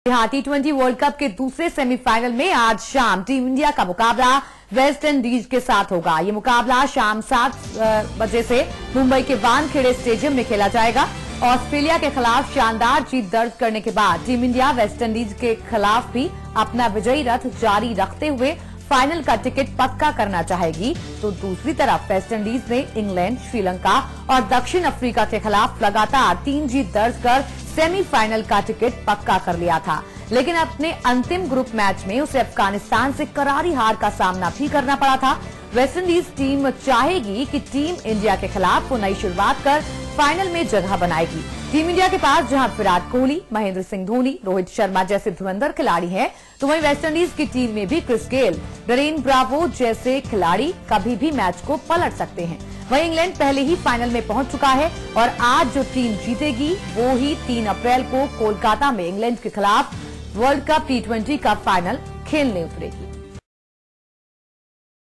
यहाँ T20 world cup के दूसरे सेमीफाइनल में आज शाम टीम इंडिया का मुकाबला वेस्ट इंडीज के साथ होगा। ये मुकाबला शाम 7 बजे से मुंबई के वानखेड़े स्टेडियम में खेला जाएगा। ऑस्ट्रेलिया के खिलाफ शानदार जीत दर्ज करने के बाद टीम इंडिया वेस्ट इंडीज के खिलाफ भी अपना विजयी रथ जारी रखते हुए फाइनल का टिकट पक्का करना चाहेगी, तो दूसरी तरफ वेस्ट इंडीज ने इंग्लैंड, श्रीलंका और दक्षिण अफ्रीका के खिलाफ लगातार 3 जीत दर्ज कर सेमीफाइनल का टिकट पक्का कर लिया था। लेकिन अपने अंतिम ग्रुप मैच में उसे अफगानिस्तान से करारी हार का सामना भी करना पड़ा था। वेस्ट इंडीज टीम चाहेगी कि टीम इंडिया के खिलाफ वो नई शुरुआत कर फाइनल में जगह बनाएगी। टीम इंडिया के पास जहां विराट कोहली, महेंद्र सिंह धोनी, रोहित शर्मा जैसे धुरंधर खिलाड़ी हैं, तो वहीं वेस्ट इंडीज की टीम में भी क्रिस गेल, डरेन ब्रावो जैसे खिलाड़ी कभी भी मैच को पलट सकते हैं। वहीं इंग्लैंड पहले ही फाइनल में पहुंच चुका है और आज जो टीम जीतेगी वो ही 3 अप्रैल को कोलकाता में इंग्लैंड के खिलाफ वर्ल्ड कप T20 का फाइनल खेलने उतरेगी।